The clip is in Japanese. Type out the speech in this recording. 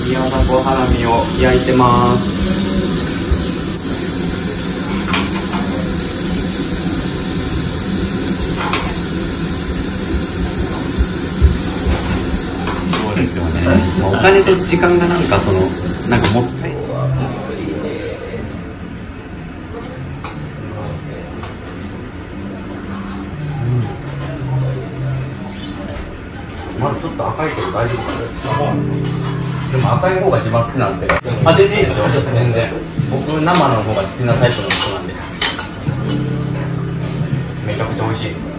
宮迫ハラミを焼いてます。そうですよね。お金と時間がなんかもったいない。まずちょっと赤いけど大丈夫かな。でも赤い方が一番好きなんですけど。あ、全然いいですよ。全然。僕生の方が好きなタイプの人なんで。めちゃくちゃ美味しい。